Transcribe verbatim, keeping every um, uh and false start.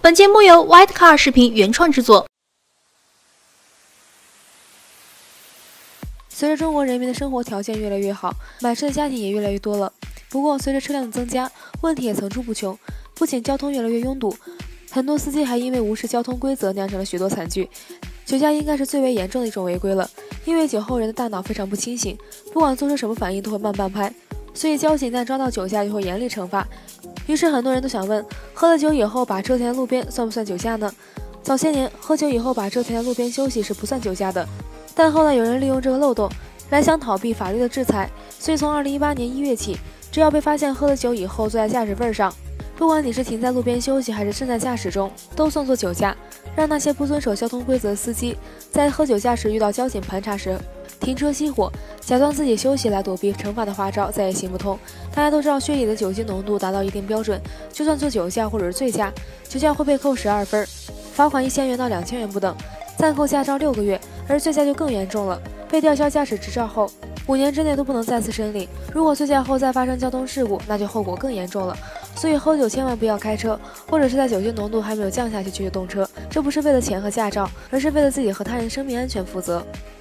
本节目由 White Car 视频原创制作。 随着中国人民的生活条件越来越好，买车的家庭也越来越多了。不过，随着车辆的增加，问题也层出不穷。不仅交通越来越拥堵，很多司机还因为无视交通规则，酿成了许多惨剧。酒驾应该是最为严重的一种违规了，因为酒后人的大脑非常不清醒，不管做出什么反应都会慢半拍，所以交警一旦抓到酒驾就会严厉惩罚。于是很多人都想问，喝了酒以后把车停在路边算不算酒驾呢？早些年，喝酒以后把车停在路边休息是不算酒驾的，但后来有人利用这个漏洞来想逃避法律的制裁，所以从二零一八年一月起，只要被发现喝了酒以后坐在驾驶位上，不管你是停在路边休息还是正在驾驶中，都算作酒驾，让那些不遵守交通规则的司机在喝酒驾驶遇到交警盘查时停车熄火，假装自己休息来躲避惩罚的花招再也行不通。大家都知道，血里的酒精浓度达到一定标准，就算做酒驾或者是醉驾，酒驾会被扣十二分，罚款一千元到两千元不等，暂扣驾照六个月，而醉驾就更严重了，被吊销驾驶执照后五年之内都不能再次申领。如果醉驾后再发生交通事故，那就后果更严重了。所以喝酒千万不要开车，或者是在酒精浓度还没有降下去就去动车，这不是为了钱和驾照，而是为了自己和他人生命安全负责。